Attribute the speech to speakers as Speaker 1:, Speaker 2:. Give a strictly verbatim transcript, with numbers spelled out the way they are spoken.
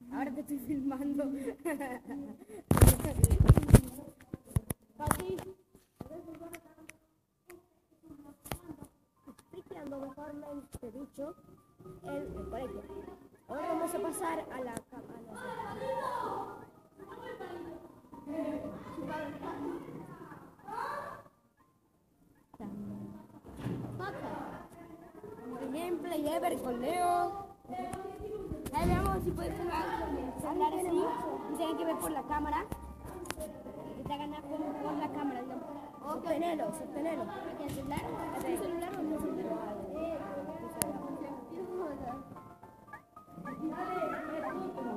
Speaker 1: Ahora te estoy filmando. Papi. Explicando mejormente dicho el, el colegio. Ahora vamos a pasar a la cámara. Gameplay ever con Leo. Ahí veamos si puedes hablar así. Y tienen que ver por la cámara. Y te ganar con, con la cámara, digamos. Sostenelo, sostenelo. ¿El celular? ¿El celular o no celular?